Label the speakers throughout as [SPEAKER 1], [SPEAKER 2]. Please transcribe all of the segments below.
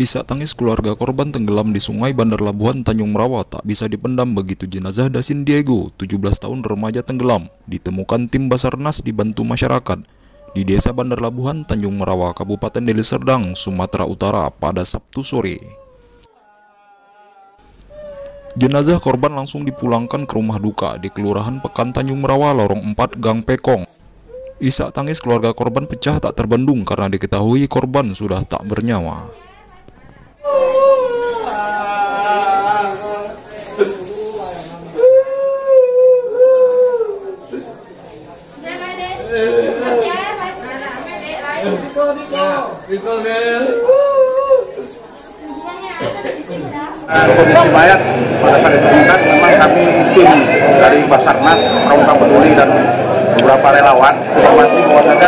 [SPEAKER 1] Isak tangis keluarga korban tenggelam di sungai Bandar Labuhan Tanjung Merawa tak bisa dipendam begitu jenazah Dasin Diego, 17 tahun remaja tenggelam, ditemukan tim Basarnas dibantu masyarakat di Desa Bandar Labuhan Tanjung Merawa, Kabupaten Deli Serdang, Sumatera Utara pada Sabtu sore. Jenazah korban langsung dipulangkan ke rumah duka di Kelurahan Pekan Tanjung Merawa, Lorong 4, Gang Pekong. Isak tangis keluarga korban pecah tak terbendung karena diketahui korban sudah tak bernyawa.
[SPEAKER 2] Kondisi mayat pada saat ditemukan memang kami tim dari Basarnas, Pramuka Peduli dan beberapa relawan informasi bahwasanya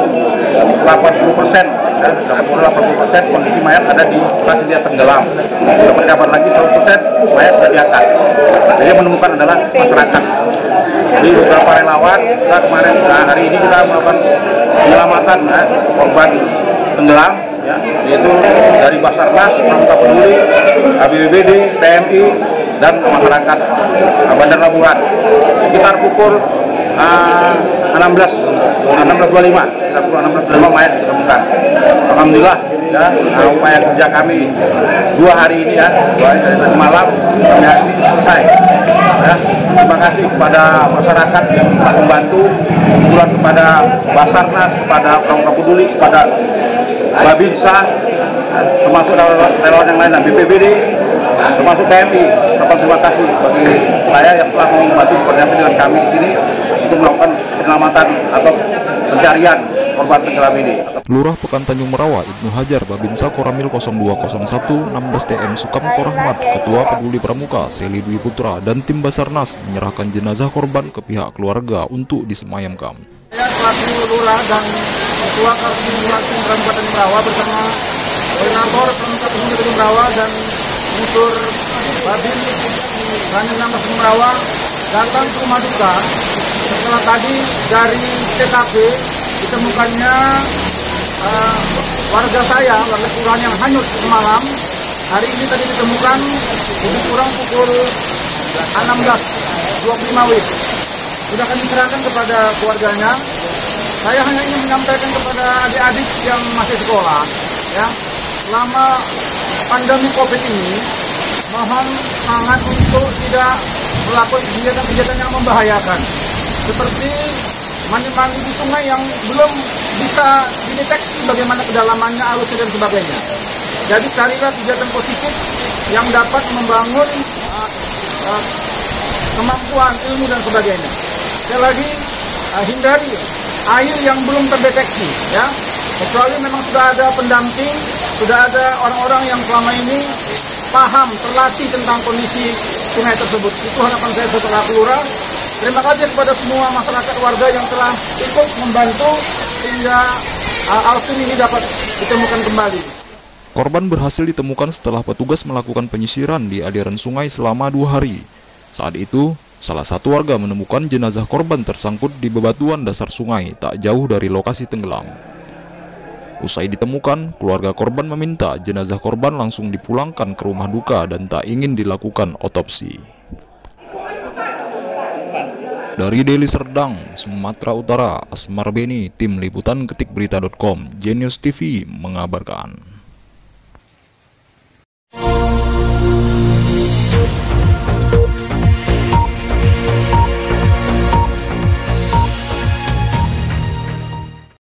[SPEAKER 2] 80% dan 80% kondisi mayat ada di lokasi dia tenggelam. Dapat kabar lagi 100% mayat sudah diangkat. Jadi menemukan adalah masyarakat. Jadi beberapa relawan kita kemarin hari ini kita melakukan penyelamatan korban tenggelam, ya, yaitu dari Basarnas, Pramuka Peduli, BPBD, TNI, dan masyarakat Bandar Labuhan. Sekitar pukul 16.25 mayat ditemukan. Alhamdulillah, ya, upaya kerja kami 2 hari ini, ya, 2 hari dari malam sampai hari ini selesai. Ya, terima kasih kepada masyarakat yang telah membantu, kepada Basarnas, kepada Pramuka Peduli, kepada Babinsa, termasuk relawan yang lain, BPBD, termasuk TNI. Terima kasih bagi saya yang telah membantu koordinasi dengan kami di sini untuk melakukan penyelamatan atau pencarian korban tenggelam ini.
[SPEAKER 1] Lurah Pekan Tanjung Merawa, Ibnu Hajar, Babinsa Koramil 0201 16 TM Sukamto Rahmat, Ketua Peduli Pramuka, Seli Dwi Putra, dan tim Basarnas menyerahkan jenazah korban ke pihak keluarga untuk disemayamkan.
[SPEAKER 3] Saya selaku Lurah dan Ketua Koordinasi Pramuka Tanjung Merawa bersama Koordinator Pramuka Tanjung Merawa dan unsur Babin Tanjung Merawa datang ke rumah duka setelah tadi dari TKP ditemukannya warga kelurahan yang hanyut semalam. Hari ini tadi ditemukan lebih kurang pukul 16.25 WIB. Sudah kami serahkan kepada keluarganya. Saya hanya ingin menyampaikan kepada adik-adik yang masih sekolah, ya, selama pandemi COVID ini, mohon sangat untuk tidak melakukan kegiatan-kegiatan yang membahayakan, seperti mandi-mandi di sungai yang belum bisa dideteksi bagaimana kedalamannya, arusnya dan sebagainya. Jadi carilah kegiatan positif yang dapat membangun kemampuan ilmu dan sebagainya. Sekali lagi, hindari air yang belum terdeteksi, ya. Kecuali memang sudah ada pendamping, sudah ada orang-orang yang selama ini paham, terlatih tentang kondisi sungai tersebut. Itu harapan saya setelah Lurah. Terima kasih kepada semua masyarakat warga yang telah ikut membantu sehingga alfin ini dapat ditemukan kembali.
[SPEAKER 1] Korban berhasil ditemukan setelah petugas melakukan penyisiran di aliran sungai selama 2 hari. Saat itu, salah satu warga menemukan jenazah korban tersangkut di bebatuan dasar sungai tak jauh dari lokasi tenggelam. Usai ditemukan, keluarga korban meminta jenazah korban langsung dipulangkan ke rumah duka dan tak ingin dilakukan otopsi. Dari Deli Serdang, Sumatera Utara, Asmar Beni, Tim Liputan Ketikberita.com, Genius TV mengabarkan.